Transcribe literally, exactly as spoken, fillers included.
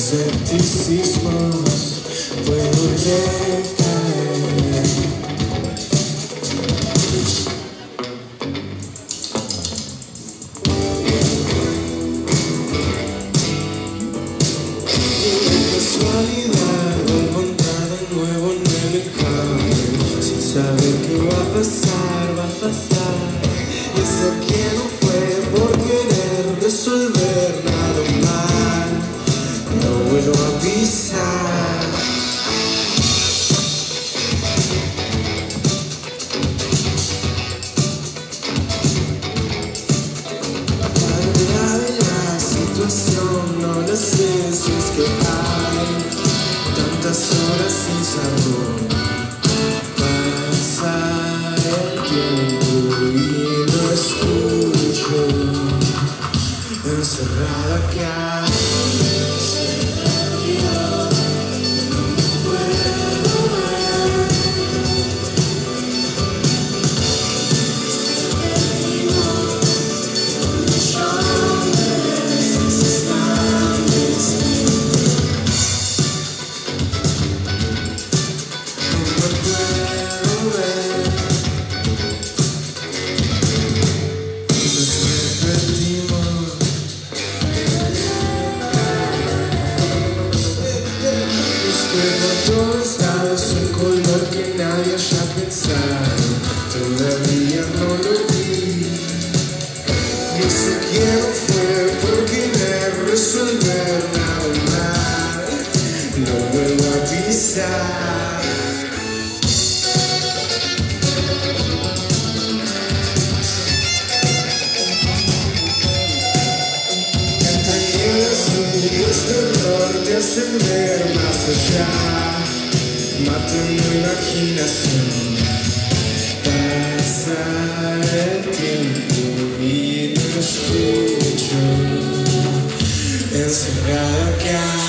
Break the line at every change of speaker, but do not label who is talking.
escepticismos puedo recaer. Casualidad, encontrar de nuevo en el cambio, sin saber qué va a pasar, va a pasar. Y sé que no fue por querer resolver nada mal, no vuelvo a pisar. Hablar de la situación, no lo sé si es que hay tantas horas sin sabor. Pasa el tiempo y no escucho, encerrado acá. Por todos lados un color que nadie haya pensado, todavía no lo vi. No sé quién fue por querer resolver nada mal, no vuelvo a pisar. Este error de ascender más allá, mata mi imaginación. Pasa el tiempo y no escucho, encerrado acá.